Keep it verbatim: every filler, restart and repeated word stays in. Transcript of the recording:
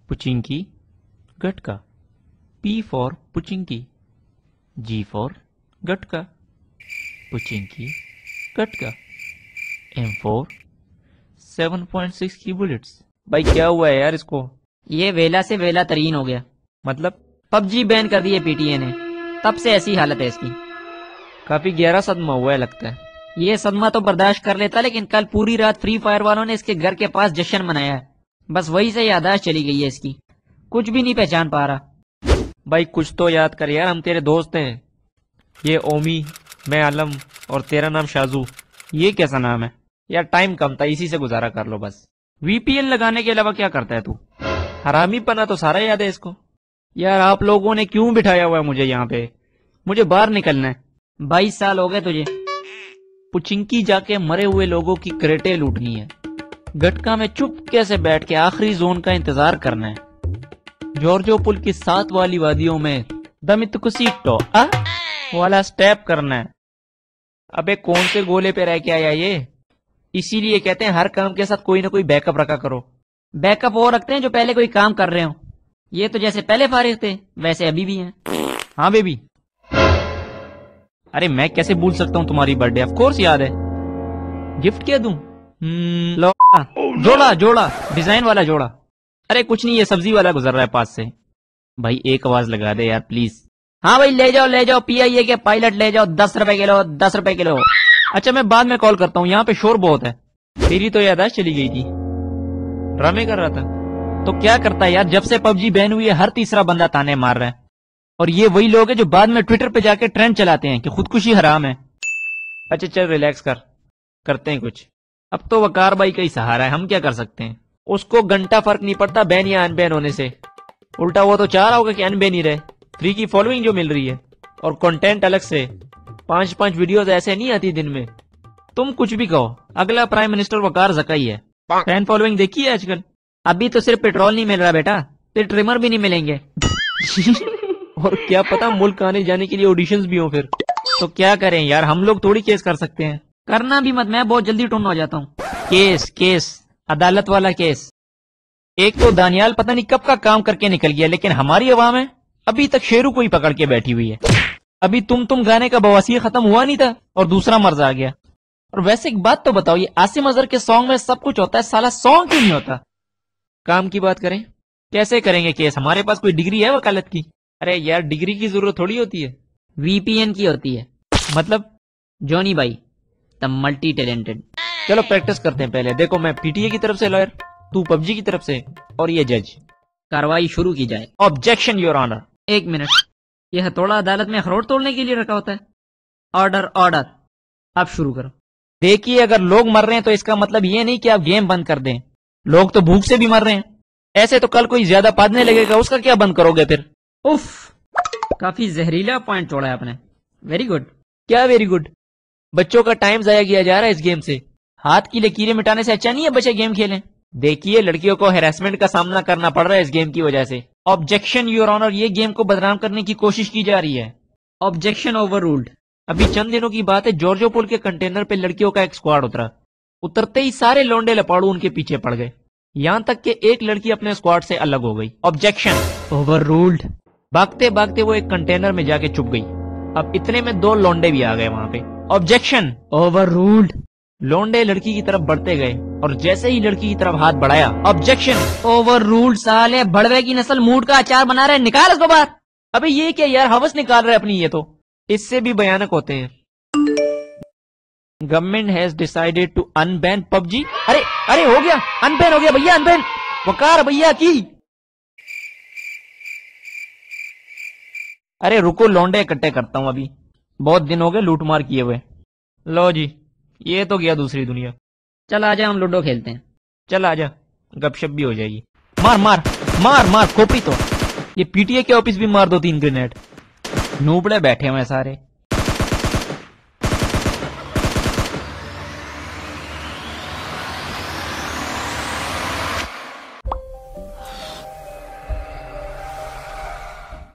पुचिंकी गटका, P for पुचिंकी, G for गटका, पुचिंकी गटका, M four seven point six की बुलेट्स। भाई क्या हुआ है यार इसको? ये वेला से वेला तरीन हो गया। मतलब पबजी बैन कर दी है पीटीए ने, तब से ऐसी हालत है इसकी। काफी गहरा सदमा हुआ है लगता है। ये सदमा तो बर्दाश्त कर लेता, लेकिन कल पूरी रात फ्री फायर वालों ने इसके घर के पास जश्न मनाया है। बस वही से याददाश्त चली गई है इसकी, कुछ भी नहीं पहचान पा रहा। भाई कुछ तो याद कर यार, हम तेरे दोस्त हैं। ये ओमी, मैं आलम और तेरा नाम शाजू। ये कैसा नाम है यार? टाइम कम था, इसी से गुजारा कर लो बस। वीपीएन लगाने के अलावा क्या करता है तू? हरामी पना तो सारा याद है इसको। यार आप लोगों ने क्यों बिठाया हुआ है मुझे यहाँ पे? मुझे बाहर निकलना है। बाईस साल हो गए तुझे। पुचिंकी जाके मरे हुए लोगों की क्रेटे लूटनी है। गटका में चुप कैसे बैठ के आखिरी जोन का इंतजार करना है। जॉर्जो पुल की सात वाली वादियों में दमितकुसीटो आ वाला स्टेप करना है। अबे कौन से गोले पे रह के आया ये? इसीलिए कहते हैं हर काम के साथ कोई ना कोई बैकअप रखा करो। बैकअप वो रखते हैं जो पहले कोई काम कर रहे हो। ये तो जैसे पहले फारिग थे वैसे अभी भी हैं। हाँ बेबी। अरे मैं कैसे भूल सकता हूँ तुम्हारी बर्थडे? ऑफ कोर्स याद है। गिफ्ट क्या दूं? हम्म, लो जोड़ा जोड़ा डिजाइन वाला जोड़ा। अरे कुछ नहीं, ये सब्जी वाला गुजर रहा है पास से। भाई एक आवाज लगा दे यार प्लीज। हाँ भाई ले जाओ ले जाओ, पीआईए के पायलट ले जाओ, दस रुपए किलो दस रुपए किलो। अच्छा मैं बाद में कॉल करता हूँ, यहाँ पे शोर बहुत है। तेरी तो याददाश्त चली गई थी, ड्रामे कर रहा था। तो क्या करता है यार, जब से पबजी बैन हुई है हर तीसरा बंदा ताने मार रहा है। और ये वही लोग हैं जो बाद में ट्विटर पे जाके ट्रेंड चलाते हैं कि खुदकुशी हराम है। अच्छा चल रिलैक्स कर, करते हैं कुछ। अब तो वकार भाई का ही सहारा है, हम क्या कर सकते हैं। उसको घंटा फर्क नहीं पड़ता बैन या अनबैन होने से। उल्टा वो तो चाह रहा होगा कि अनबैन ही रहे। फ्री की फॉलोइंग जो मिल रही है और कंटेंट अलग से। पांच पांच वीडियोस ऐसे नहीं आती दिन में। तुम कुछ भी कहो, अगला प्राइम मिनिस्टर वकार ज़काई है। फैन फॉलोइंग देखी है आजकल? अभी तो सिर्फ पेट्रोल नहीं मिल रहा बेटा, फिर ट्रिमर भी नहीं मिलेंगे। और क्या पता मुल्क आने जाने के लिए ऑडिशंस भी हो फिर। तो क्या करें यार, हम लोग थोड़ी केस कर सकते हैं। करना भी मत, मैं बहुत जल्दी टुन हो जाता हूँ। केस केस अदालत वाला केस। एक तो दानियाल पता नहीं कब का काम करके निकल गया, लेकिन हमारी अवाम है अभी तक शेरू को ही पकड़ के बैठी हुई है। अभी तुम तुम गाने का बवासीर खत्म हुआ नहीं था और दूसरा मर्ज आ गया। और वैसे एक बात तो बताओ, ये आसिम अजहर के सॉन्ग में सब कुछ होता है, साला सॉन्ग क्यों नहीं होता? काम की बात करें, कैसे करेंगे केस? हमारे पास कोई डिग्री है वकालत की? अरे यार डिग्री की जरूरत थोड़ी होती है, वीपीएन की होती है। मतलब जॉनी भाई द मल्टी टैलेंटेड। चलो प्रैक्टिस करते हैं पहले। देखो मैं पीटीए की तरफ से लॉयर, तू पबजी की तरफ से और ये जज। कार्रवाई शुरू की जाए। Objection your honour. एक मिनट, यह हथौड़ा अदालत में अखरोट तोड़ने के लिए रखा होता है? ऑर्डर ऑर्डर, अब शुरू करो। देखिए अगर लोग मर रहे हैं तो इसका मतलब ये नहीं कि आप गेम बंद कर दें। लोग तो भूख से भी मर रहे हैं। ऐसे तो कल कोई ज्यादा पादने लगेगा, उसका क्या बंद करोगे फिर? उफ, काफी जहरीला पॉइंट छोड़ा है आपने। Very good. क्या वेरी गुड? बच्चों का टाइम जाया किया जा रहा है इस गेम से। हाथ की लकीरें मिटाने से अच्छा नहीं है बच्चे गेम खेलें। देखिए लड़कियों को हैरेसमेंट का सामना करना पड़ रहा है इस गेम की वजह से। ऑब्जेक्शन योर ऑनर, ये गेम को बदनाम करने की कोशिश की जा रही है। Objection overruled. अभी चंद दिनों की बात है, जॉर्जो पुल के कंटेनर पे लड़कियों का एक स्क्वाड उतरा। उतरते ही सारे लौंडे लपाड़ू उनके पीछे पड़ गए, यहाँ तक कि एक लड़की अपने स्क्वाड से अलग हो गई। Objection overruled. भागते भागते वो एक कंटेनर में जाके छुप गई। अब इतने में दो लौंडे भी आ गए वहां पे। Objection overruled. लौंडे लड़की की तरफ बढ़ते गए और जैसे ही लड़की की तरफ हाथ बढ़ाया, ऑब्जेक्शन ओवररूल्ड। साले बड़वे की नस्ल मूड का अचार बना रहे, निकाल इसको बाहर। अबे ये क्या यार, हवस निकाल रहे अपनी, ये तो इससे भी भयानक होते हैं। Government has decided to unban PUBG. अरे अरे हो गया, अनबैन हो गया भैया, अनबैन। वकार भैया की। अरे रुको लौंडे इकट्ठे करता हूं, अभी बहुत दिन हो गए लूट मार किए हुए। लो जी, ये तो गया दूसरी दुनिया। चल आजा हम लूडो खेलते हैं। चल आजा, गपशप भी हो जाएगी। मार मार मार मार खोपड़ी तो। ये पीटीए के ऑफिस भी मार दो तीन ग्रेनेड। नूबड़े बैठे हुए सारे।